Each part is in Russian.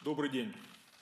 Добрый день.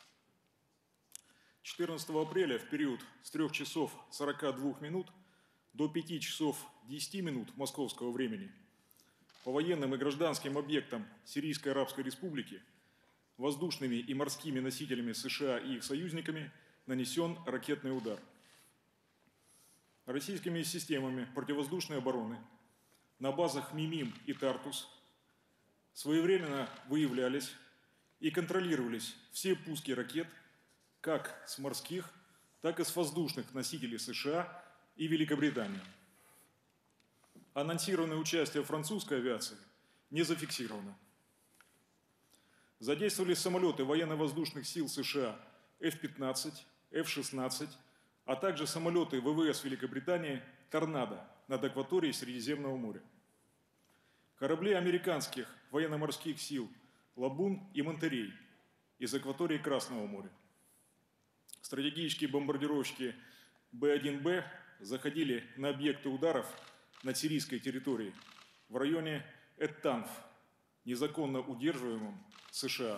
14 апреля в период с 3 часов 42 минут до 5 часов 10 минут московского времени по военным и гражданским объектам Сирийской Арабской Республики воздушными и морскими носителями США и их союзниками нанесен ракетный удар. Российскими системами противовоздушной обороны на базах Мимим и Тартус своевременно выявлялись и контролировались все пуски ракет как с морских, так и с воздушных носителей США и Великобритании. Анонсированное участие французской авиации не зафиксировано. Задействовались самолеты военно-воздушных сил США F-15, F-16, а также самолеты ВВС Великобритании «Торнадо» над акваторией Средиземного моря. Корабли американских военно-морских сил «Лабун» и «Монтерей» из акватории Красного моря. Стратегические бомбардировщики Б-1Б заходили на объекты ударов над сирийской территорией в районе Эт-Танф, незаконно удерживаемом США.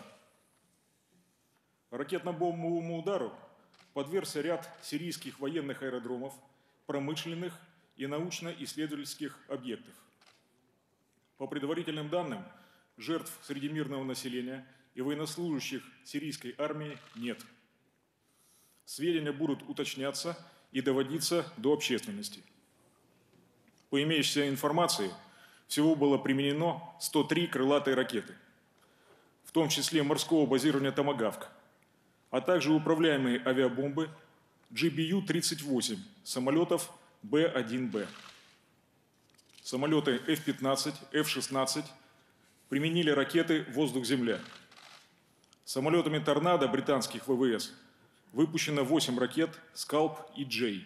Ракетно-бомбовому удару подвергся ряд сирийских военных аэродромов, промышленных и научно-исследовательских объектов. По предварительным данным, жертв среди мирного населения и военнослужащих сирийской армии нет. Сведения будут уточняться и доводиться до общественности. По имеющейся информации, всего было применено 103 крылатые ракеты, в том числе морского базирования «Томагавк», а также управляемые авиабомбы GBU-38 самолетов Б-1Б. Самолеты F-15, F-16 применили ракеты «Воздух-Земля». Самолетами «Торнадо» британских ВВС выпущено 8 ракет «Скалп» и «Джей».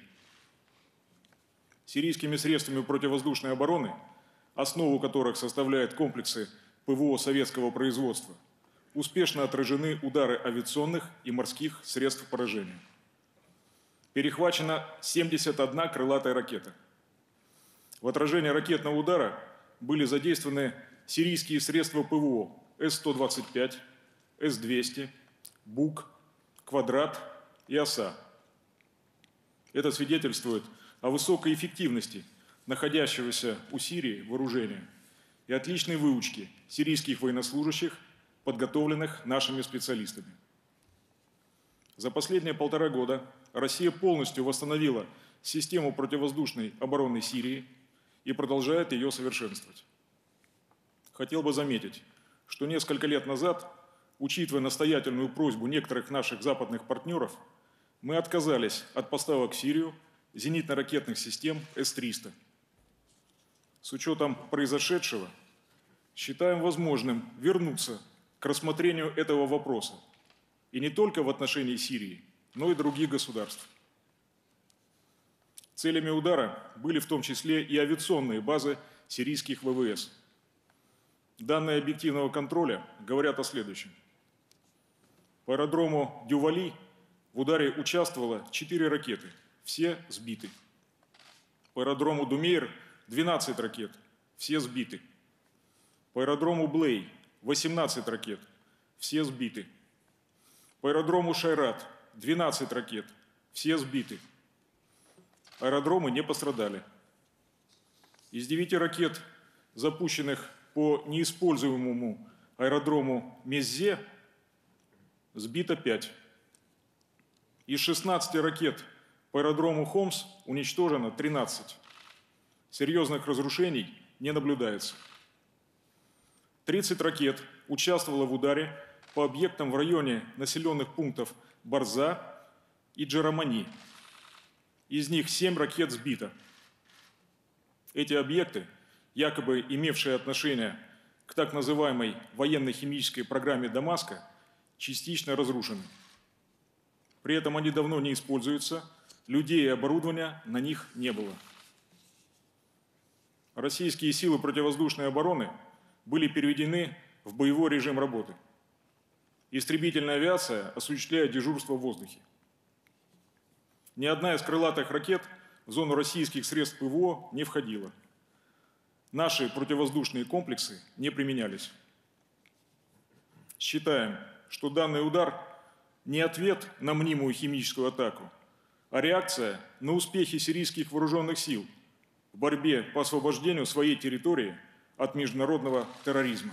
Сирийскими средствами противовоздушной обороны, основу которых составляют комплексы ПВО советского производства, успешно отражены удары авиационных и морских средств поражения. Перехвачено 71 крылатая ракета. В отражение ракетного удара были задействованы сирийские средства ПВО С-125, С-200, БУК, Квадрат и ОСА. Это свидетельствует о высокой эффективности находящегося у Сирии вооружения и отличной выучки сирийских военнослужащих, подготовленных нашими специалистами. За последние 1,5 года Россия полностью восстановила систему противовоздушной обороны Сирии и продолжает ее совершенствовать. Хотел бы заметить, что несколько лет назад, учитывая настоятельную просьбу некоторых наших западных партнеров, мы отказались от поставок в Сирию зенитно-ракетных систем С-300. С учетом произошедшего, считаем возможным вернуться к рассмотрению этого вопроса, и не только в отношении Сирии, но и других государств. Целями удара были в том числе и авиационные базы сирийских ВВС. Данные объективного контроля говорят о следующем. По аэродрому Дювали в ударе участвовало 4 ракеты, все сбиты. По аэродрому Думейр 12 ракет, все сбиты. По аэродрому Блей 18 ракет, все сбиты. По аэродрому Шайрат 12 ракет, все сбиты. Аэродромы не пострадали. Из 9 ракет, запущенных по неиспользуемому аэродрому Меззе, сбито 5. Из 16 ракет по аэродрому Хомс уничтожено 13. Серьезных разрушений не наблюдается. 30 ракет участвовало в ударе по объектам в районе населенных пунктов Барза и Джарамани. Из них 7 ракет сбито. Эти объекты, якобы имевшие отношение к так называемой военно-химической программе Дамаска, частично разрушены. При этом они давно не используются, людей и оборудования на них не было. Российские силы противовоздушной обороны были переведены в боевой режим работы. Истребительная авиация осуществляет дежурство в воздухе. Ни одна из крылатых ракет в зону российских средств ПВО не входила. Наши противовоздушные комплексы не применялись. Считаем, что данный удар не ответ на мнимую химическую атаку, а реакция на успехи сирийских вооруженных сил в борьбе по освобождению своей территории от международного терроризма.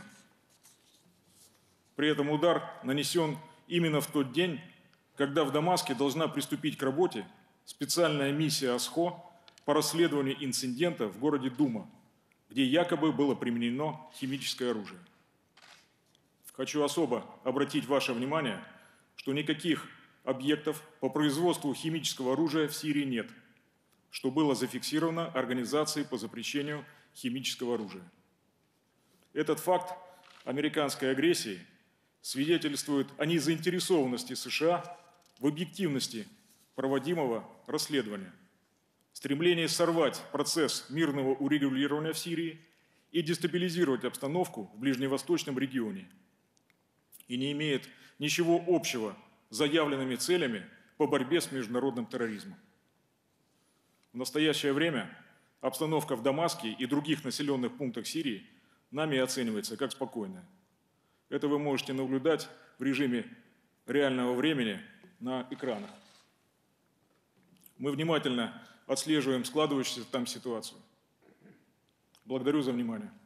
При этом удар нанесен именно в тот день, когда в Дамаске должна приступить к работе специальная миссия ОСХО по расследованию инцидента в городе Дума, где якобы было применено химическое оружие. Хочу особо обратить ваше внимание, что никаких объектов по производству химического оружия в Сирии нет, что было зафиксировано Организацией по запрещению химического оружия. Этот факт американской агрессии свидетельствует о незаинтересованности США в объективности проводимого расследования, стремлении сорвать процесс мирного урегулирования в Сирии и дестабилизировать обстановку в ближневосточном регионе, и не имеет ничего общего с заявленными целями по борьбе с международным терроризмом. В настоящее время обстановка в Дамаске и других населенных пунктах Сирии нами оценивается как спокойная. Это вы можете наблюдать в режиме реального времени на экранах. Мы внимательно отслеживаем складывающуюся там ситуацию. Благодарю за внимание.